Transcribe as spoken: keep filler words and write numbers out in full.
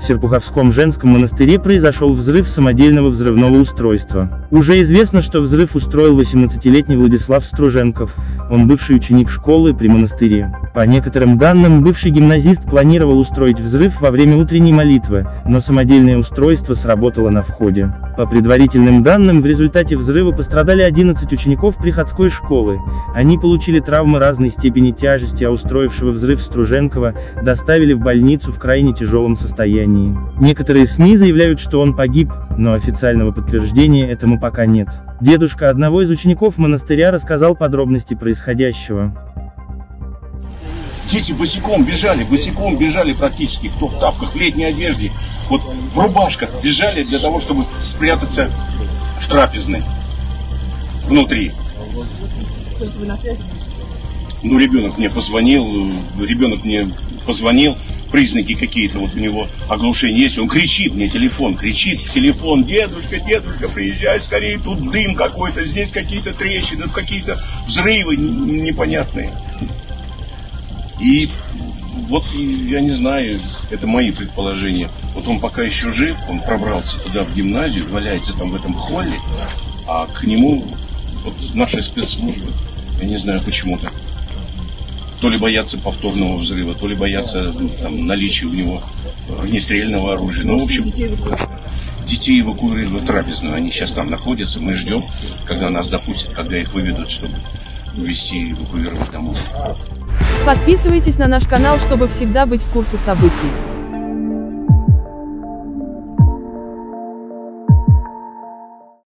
В Серпуховском женском монастыре произошел взрыв самодельного взрывного устройства. Уже известно, что взрыв устроил восемнадцатилетний Владислав Струженков, он бывший ученик школы при монастыре. По некоторым данным, бывший гимназист планировал устроить взрыв во время утренней молитвы, но самодельное устройство сработало на входе. По предварительным данным, в результате взрыва пострадали одиннадцать учеников приходской школы. Они получили травмы разной степени тяжести, а устроившего взрыв Струженкова доставили в больницу в крайне тяжелом состоянии. Некоторые СМИ заявляют, что он погиб, но официального подтверждения этому пока нет. Дедушка одного из учеников монастыря рассказал подробности происходящего. Дети босиком бежали, босиком бежали практически, кто в тапках, в летней одежде, вот в рубашках бежали для того, чтобы спрятаться в трапезной, внутри. То есть вы на связи? Ну, ребенок мне позвонил, ребенок мне позвонил, признаки какие-то вот у него оглушения есть, он кричит мне, телефон, кричит в телефон: дедушка, дедушка, приезжай скорее, тут дым какой-то, здесь какие-то трещины, какие-то взрывы непонятные. И вот, я не знаю, это мои предположения. Вот он пока еще жив, он пробрался туда, в гимназию, валяется там в этом холле, а к нему вот наши спецслужбы, я не знаю почему-то, то ли боятся повторного взрыва, то ли боятся там наличия у него огнестрельного оружия. Ну, в общем, детей эвакуировали в трапезную, они сейчас там находятся, мы ждем, когда нас допустят, когда их выведут, чтобы увезти и эвакуировать домой. Подписывайтесь на наш канал, чтобы всегда быть в курсе событий.